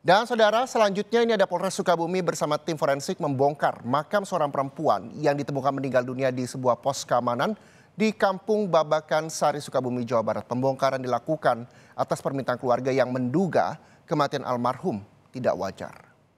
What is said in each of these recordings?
Dan saudara, selanjutnya ini ada Polres Sukabumi bersama tim forensik membongkar makam seorang perempuan yang ditemukan meninggal dunia di sebuah pos keamanan di Kampung Babakan Sari, Sukabumi, Jawa Barat. Pembongkaran dilakukan atas permintaan keluarga yang menduga kematian almarhum tidak wajar.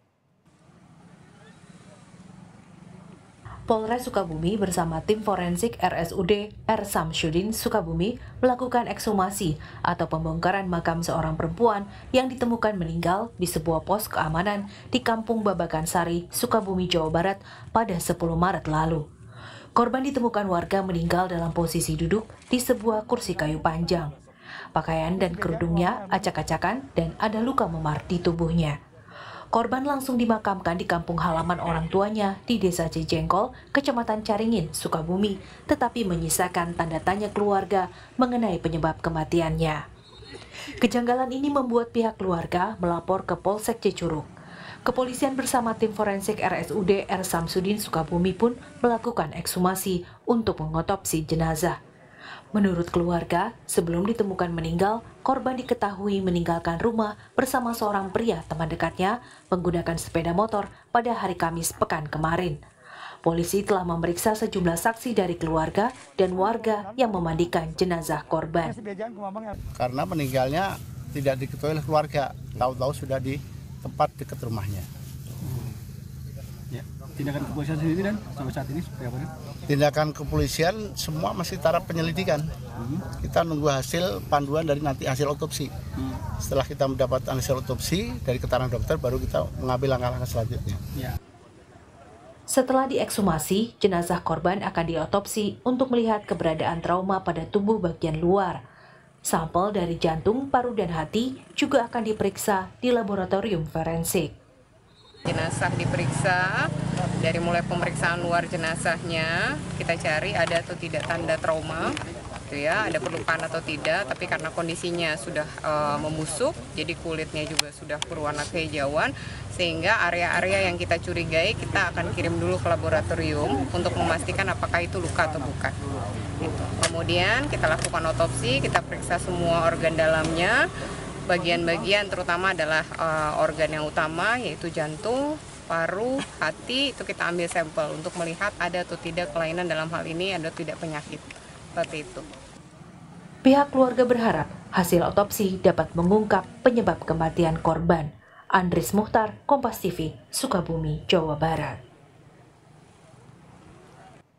Polres Sukabumi bersama tim forensik RSUD R. Samsudin Sukabumi melakukan ekshumasi atau pembongkaran makam seorang perempuan yang ditemukan meninggal di sebuah pos keamanan di Kampung Babakan Sari, Sukabumi, Jawa Barat pada 10 Maret lalu. Korban ditemukan warga meninggal dalam posisi duduk di sebuah kursi kayu panjang. Pakaian dan kerudungnya acak-acakan dan ada luka memar di tubuhnya. Korban langsung dimakamkan di kampung halaman orang tuanya di Desa Cijengkol, Kecamatan Caringin, Sukabumi, tetapi menyisakan tanda tanya keluarga mengenai penyebab kematiannya. Kejanggalan ini membuat pihak keluarga melapor ke Polsek Cicurug. Kepolisian bersama tim forensik RSUD R. Samsudin Sukabumi pun melakukan ekshumasi untuk mengotopsi jenazah. Menurut keluarga, sebelum ditemukan meninggal, korban diketahui meninggalkan rumah bersama seorang pria teman dekatnya menggunakan sepeda motor pada hari Kamis pekan kemarin. Polisi telah memeriksa sejumlah saksi dari keluarga dan warga yang memandikan jenazah korban. Karena meninggalnya tidak diketahui oleh keluarga, tahu-tahu sudah di tempat dekat rumahnya. Ya, tindakan kepolisian sendiri dan sampai saat ini seperti apa? Tindakan kepolisian semua masih taraf penyelidikan. Kita nunggu hasil panduan dari nanti hasil otopsi. Setelah kita mendapat hasil otopsi dari keterangan dokter, baru kita mengambil langkah-langkah selanjutnya. Ya. Setelah diekshumasi, jenazah korban akan diotopsi untuk melihat keberadaan trauma pada tubuh bagian luar. Sampel dari jantung, paru, dan hati juga akan diperiksa di laboratorium forensik. Jenazah diperiksa, dari mulai pemeriksaan luar jenazahnya, kita cari ada atau tidak tanda trauma, gitu ya, ada perlukaan atau tidak, tapi karena kondisinya sudah membusuk, jadi kulitnya juga sudah berwarna kehijauan, sehingga area-area yang kita curigai kita akan kirim dulu ke laboratorium untuk memastikan apakah itu luka atau bukan. Gitu. Kemudian kita lakukan otopsi, kita periksa semua organ dalamnya, bagian-bagian terutama adalah organ yang utama yaitu jantung, paru, hati, itu kita ambil sampel untuk melihat ada atau tidak kelainan dalam hal ini, ada atau tidak penyakit, seperti itu. Pihak keluarga berharap hasil otopsi dapat mengungkap penyebab kematian korban. Andris Muhtar, Kompas TV, Sukabumi, Jawa Barat.